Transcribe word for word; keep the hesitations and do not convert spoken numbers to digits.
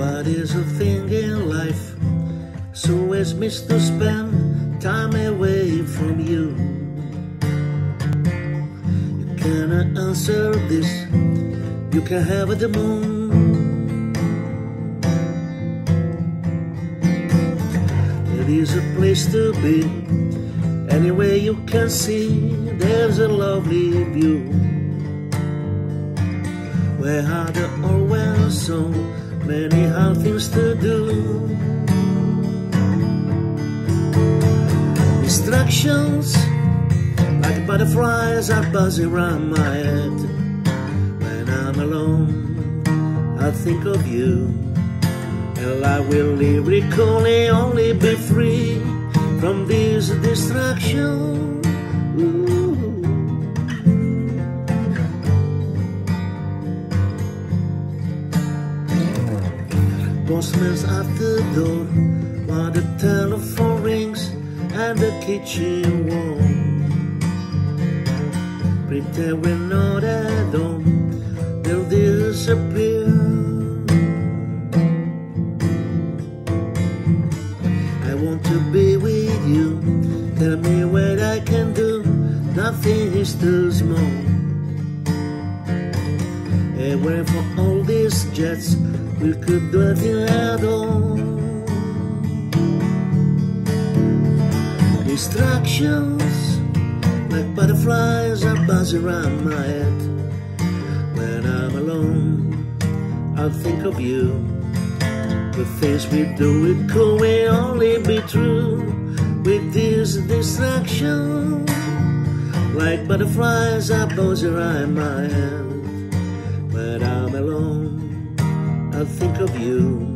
What is a thing in life? So always miss to spend time away from you. You cannot answer this. You can have the moon. There is a place to be. Anyway you can see, there's a lovely view. Where are there always so many hard things to do? Distractions, like butterflies, are buzzing around my head. When I'm alone, I think of you, and I will lyrically only be free from this distraction. Ooh. Postman's at the door, while the telephone rings and the kitchen warm. Pretend we're not at home, they'll disappear. I want to be with you. Tell me what I can do. Nothing is too small. And where for all these jets, we could do nothing at all. Distractions, like butterflies, are buzzing around my head. When I'm alone, I'll think of you. The things we do, it could we only be true with this distraction. Like butterflies, are buzzing around my head. When I'm alone, I'll think of you.